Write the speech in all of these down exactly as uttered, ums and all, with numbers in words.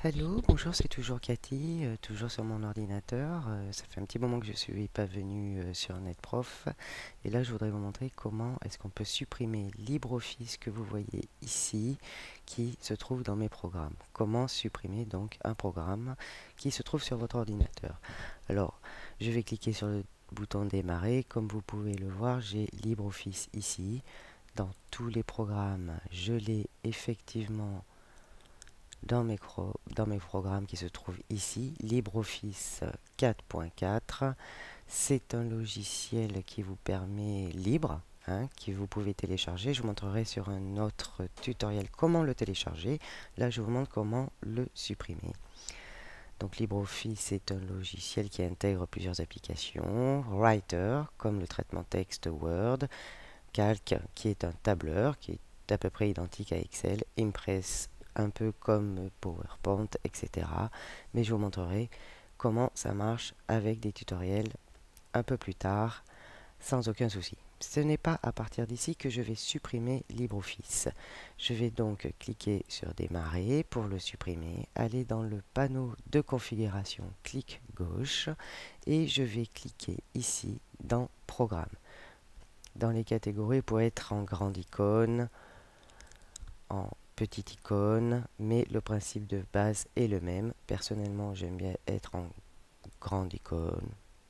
Hello, bonjour, c'est toujours Cathy, euh, toujours sur mon ordinateur. Euh, ça fait un petit moment que je ne suis pas venue euh, sur NetProf. Et là, je voudrais vous montrer comment est-ce qu'on peut supprimer LibreOffice que vous voyez ici, qui se trouve dans mes programmes. Comment supprimer donc un programme qui se trouve sur votre ordinateur. Alors, je vais cliquer sur le bouton démarrer. Comme vous pouvez le voir, j'ai LibreOffice ici. Dans tous les programmes, je l'ai effectivement dans mes, dans mes programmes qui se trouvent ici. LibreOffice quatre point quatre, c'est un logiciel qui vous permet libre, hein, que vous pouvez télécharger. Je vous montrerai sur un autre tutoriel comment le télécharger. Là, je vous montre comment le supprimer. Donc LibreOffice est un logiciel qui intègre plusieurs applications. Writer, comme le traitement texte Word. Calc, qui est un tableur, qui est à peu près identique à Excel. Impress, un peu comme PowerPoint, et cetera. Mais je vous montrerai comment ça marche avec des tutoriels un peu plus tard, sans aucun souci. Ce n'est pas à partir d'ici que je vais supprimer LibreOffice. Je vais donc cliquer sur Démarrer pour le supprimer, aller dans le panneau de configuration, clic gauche, et je vais cliquer ici dans Programme. Dans les catégories, vous pouvez être en grande icône, en petite icône, mais le principe de base est le même. Personnellement, j'aime bien être en grande icône,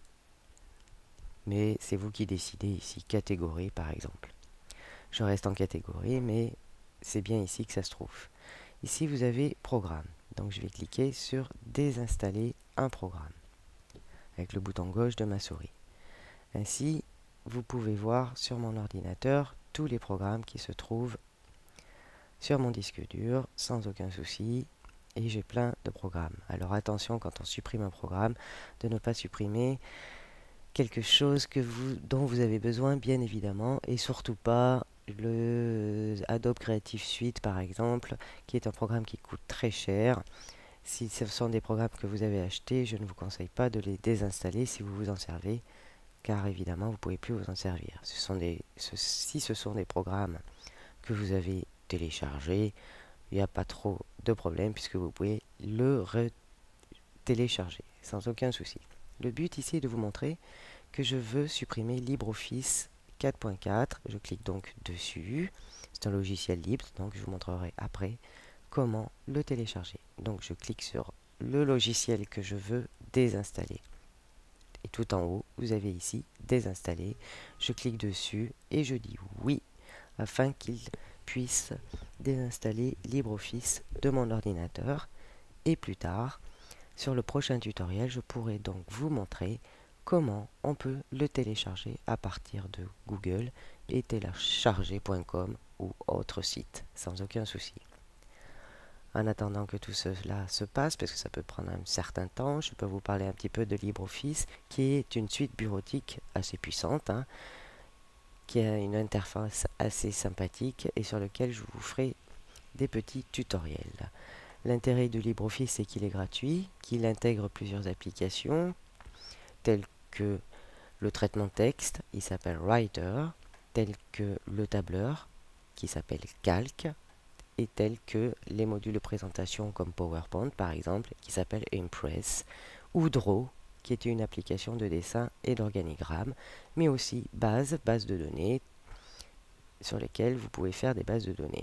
mais c'est vous qui décidez ici, catégorie par exemple. Je reste en catégorie, mais c'est bien ici que ça se trouve. Ici, vous avez Programme. Donc, je vais cliquer sur Désinstaller un programme avec le bouton gauche de ma souris. Ainsi, vous pouvez voir sur mon ordinateur tous les programmes qui se trouvent sur mon disque dur sans aucun souci, et j'ai plein de programmes. Alors attention quand on supprime un programme de ne pas supprimer quelque chose que vous, dont vous avez besoin bien évidemment, et surtout pas le Adobe Creative Suite par exemple, qui est un programme qui coûte très cher. Si ce sont des programmes que vous avez achetés, je ne vous conseille pas de les désinstaller si vous vous en servez, car évidemment vous ne pouvez plus vous en servir. Ce sont des, ce, si ce sont des programmes que vous avez téléchargés, il n'y a pas trop de problème puisque vous pouvez le télécharger sans aucun souci. Le but ici est de vous montrer que je veux supprimer LibreOffice quatre point quatre. Je clique donc dessus. C'est un logiciel libre, donc je vous montrerai après comment le télécharger. Donc je clique sur le logiciel que je veux désinstaller. Et tout en haut, vous avez ici désinstaller. Je clique dessus et je dis oui afin qu'il puisse désinstaller LibreOffice de mon ordinateur. Et plus tard, sur le prochain tutoriel, je pourrai donc vous montrer comment on peut le télécharger à partir de Google et télécharger point com ou autre site, sans aucun souci. En attendant que tout cela se passe, parce que ça peut prendre un certain temps, je peux vous parler un petit peu de LibreOffice, qui est une suite bureautique assez puissante, hein, qui a une interface assez sympathique et sur lequel je vous ferai des petits tutoriels. L'intérêt de LibreOffice, c'est qu'il est gratuit, qu'il intègre plusieurs applications, telles que le traitement texte, il s'appelle Writer, tel que le tableur, qui s'appelle Calc, et tels que les modules de présentation comme PowerPoint, par exemple, qui s'appelle Impress, ou Draw, qui est une application de dessin et d'organigramme, mais aussi Base, base de données, sur lesquelles vous pouvez faire des bases de données.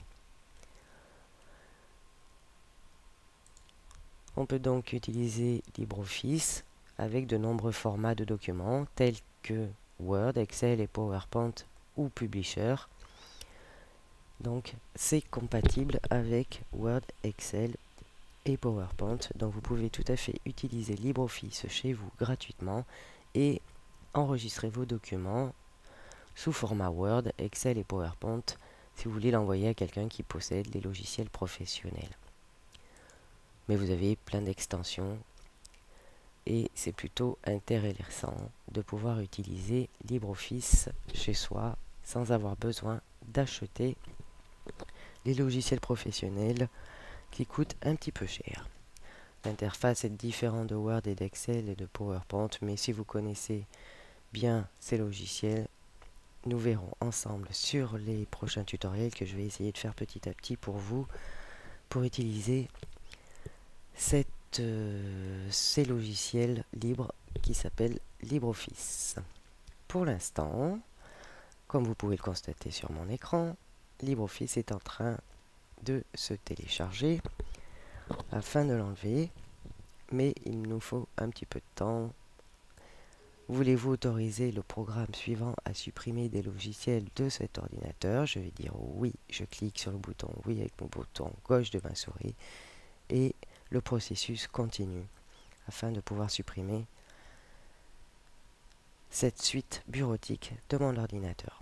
On peut donc utiliser LibreOffice avec de nombreux formats de documents tels que Word, Excel et PowerPoint ou Publisher. Donc c'est compatible avec Word, Excel et PowerPoint. Donc vous pouvez tout à fait utiliser LibreOffice chez vous gratuitement et enregistrer vos documents sous format Word, Excel et PowerPoint si vous voulez l'envoyer à quelqu'un qui possède les logiciels professionnels. Mais vous avez plein d'extensions et c'est plutôt intéressant de pouvoir utiliser LibreOffice chez soi sans avoir besoin d'acheter les logiciels professionnels qui coûtent un petit peu cher. L'interface est différente de Word et d'Excel et de PowerPoint, mais si vous connaissez bien ces logiciels, nous verrons ensemble sur les prochains tutoriels que je vais essayer de faire petit à petit pour vous, pour utiliser cette, euh, ces logiciels libres qui s'appellent LibreOffice. Pour l'instant, comme vous pouvez le constater sur mon écran, LibreOffice est en train de se télécharger afin de l'enlever, mais il nous faut un petit peu de temps. Voulez-vous autoriser le programme suivant à supprimer des logiciels de cet ordinateur? Je vais dire oui, je clique sur le bouton oui avec mon bouton gauche de ma souris et le processus continue afin de pouvoir supprimer cette suite bureautique de mon ordinateur.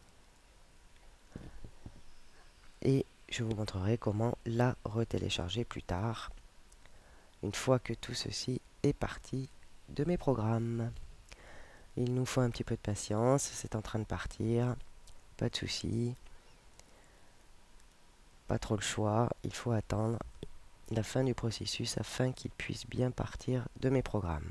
Et je vous montrerai comment la retélécharger plus tard, une fois que tout ceci est parti de mes programmes. Il nous faut un petit peu de patience, c'est en train de partir, pas de souci, pas trop le choix, il faut attendre la fin du processus afin qu'il puisse bien partir de mes programmes.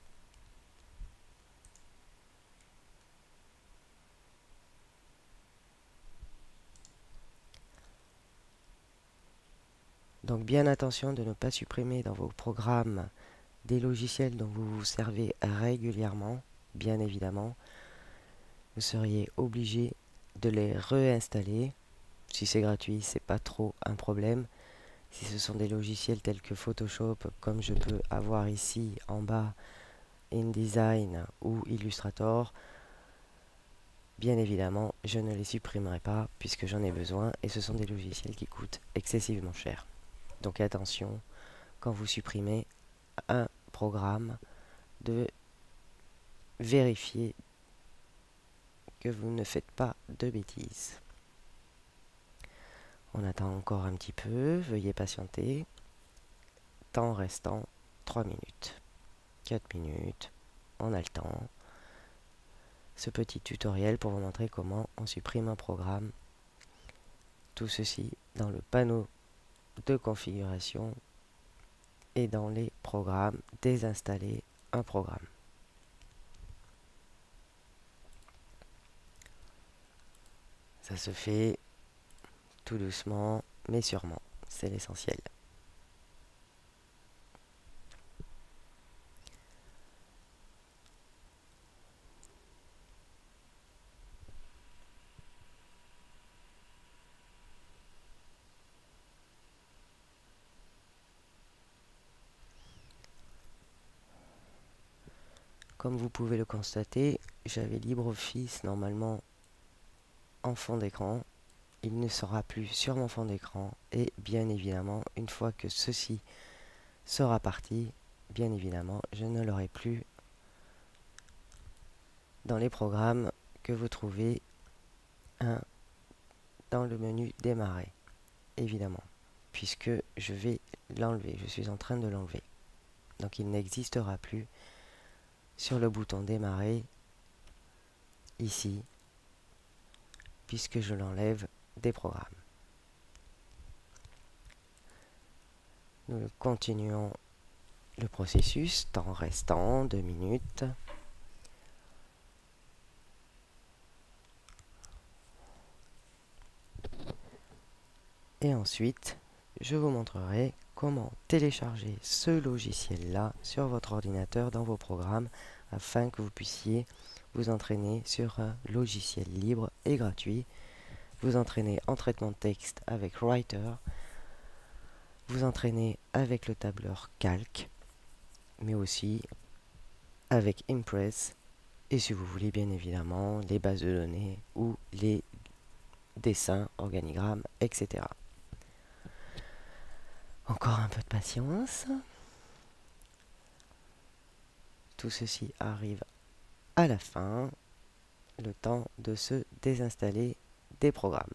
Donc bien attention de ne pas supprimer dans vos programmes des logiciels dont vous vous servez régulièrement, bien évidemment. Vous seriez obligé de les réinstaller. Si c'est gratuit, c'est pas trop un problème. Si ce sont des logiciels tels que Photoshop, comme je peux avoir ici en bas, InDesign ou Illustrator, bien évidemment, je ne les supprimerai pas puisque j'en ai besoin et ce sont des logiciels qui coûtent excessivement cher. Donc attention, quand vous supprimez un programme, de vérifier que vous ne faites pas de bêtises. On attend encore un petit peu, veuillez patienter. Temps restant trois minutes. quatre minutes, on a le temps. Ce petit tutoriel pour vous montrer comment on supprime un programme. Tout ceci dans le panneau de configuration et dans les programmes, désinstaller un programme. Ça se fait tout doucement, mais sûrement. C'est l'essentiel. Comme vous pouvez le constater, j'avais LibreOffice normalement en fond d'écran. Il ne sera plus sur mon fond d'écran et bien évidemment, une fois que ceci sera parti, bien évidemment, je ne l'aurai plus dans les programmes que vous trouvez hein, dans le menu démarrer, évidemment, puisque je vais l'enlever, je suis en train de l'enlever. Donc il n'existera plus sur le bouton démarrer ici, puisque je l'enlève des programmes. Nous continuons le processus, temps restant, deux minutes. Et ensuite, je vous montrerai comment télécharger ce logiciel-là sur votre ordinateur dans vos programmes afin que vous puissiez vous entraîner sur un logiciel libre et gratuit, vous entraîner en traitement de texte avec Writer, vous entraîner avec le tableur Calc, mais aussi avec Impress, et si vous voulez bien évidemment les bases de données ou les dessins, organigrammes, et cetera. Encore un peu de patience. Tout ceci arrive à la fin, le temps de se désinstaller des programmes.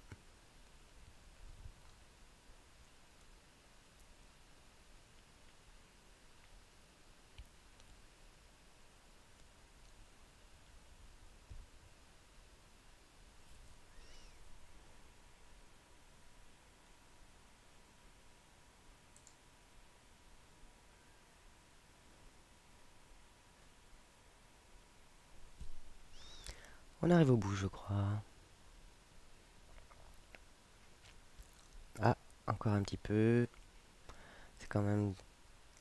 On arrive au bout, je crois. Ah, encore un petit peu. C'est quand même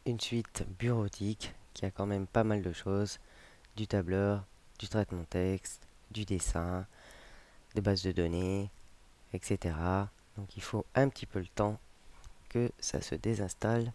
une suite bureautique qui a quand même pas mal de choses, du tableur, du traitement de texte, du dessin, des bases de données, et cetera. Donc il faut un petit peu le temps que ça se désinstalle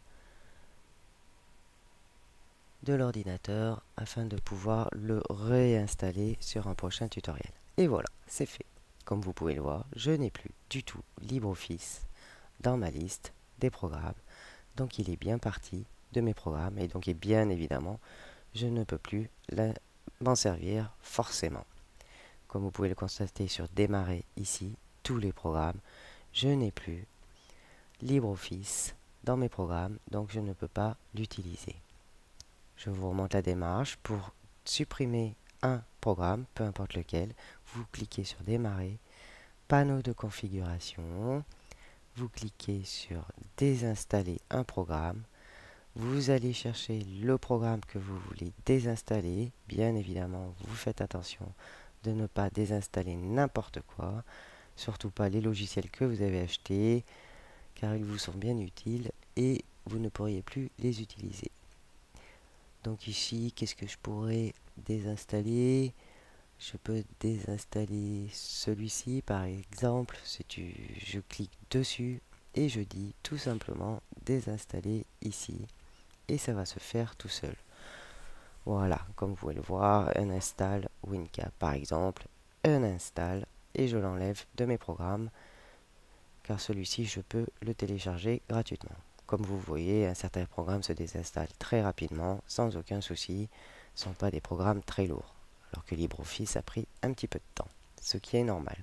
de l'ordinateur afin de pouvoir le réinstaller sur un prochain tutoriel. Et voilà, c'est fait. Comme vous pouvez le voir, je n'ai plus du tout LibreOffice dans ma liste des programmes. Donc il est bien parti de mes programmes et donc et bien évidemment, je ne peux plus m'en servir forcément. Comme vous pouvez le constater sur démarrer ici, tous les programmes, je n'ai plus LibreOffice dans mes programmes, donc je ne peux pas l'utiliser. Je vous remonte la démarche. Pour supprimer un programme, peu importe lequel, vous cliquez sur démarrer, panneau de configuration, vous cliquez sur désinstaller un programme, vous allez chercher le programme que vous voulez désinstaller. Bien évidemment, vous faites attention de ne pas désinstaller n'importe quoi, surtout pas les logiciels que vous avez achetés, car ils vous sont bien utiles et vous ne pourriez plus les utiliser. Donc ici, qu'est-ce que je pourrais désinstaller? Je peux désinstaller celui-ci par exemple. Si tu, je clique dessus et je dis tout simplement désinstaller ici. Et ça va se faire tout seul. Voilà, comme vous pouvez le voir, un install WinCap par exemple, un install et je l'enlève de mes programmes car celui-ci je peux le télécharger gratuitement. Comme vous voyez, un certain programme se désinstalle très rapidement, sans aucun souci. Ce ne sont pas des programmes très lourds, alors que LibreOffice a pris un petit peu de temps, ce qui est normal.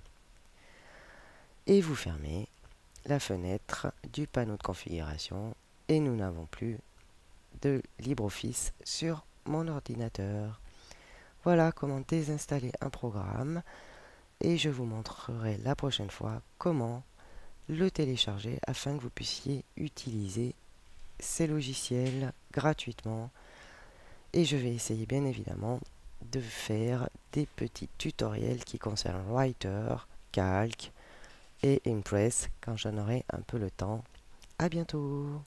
Et vous fermez la fenêtre du panneau de configuration et nous n'avons plus de LibreOffice sur mon ordinateur. Voilà comment désinstaller un programme et je vous montrerai la prochaine fois comment le télécharger afin que vous puissiez utiliser ces logiciels gratuitement. Et je vais essayer bien évidemment de faire des petits tutoriels qui concernent Writer, Calc et Impress quand j'en aurai un peu le temps. À bientôt!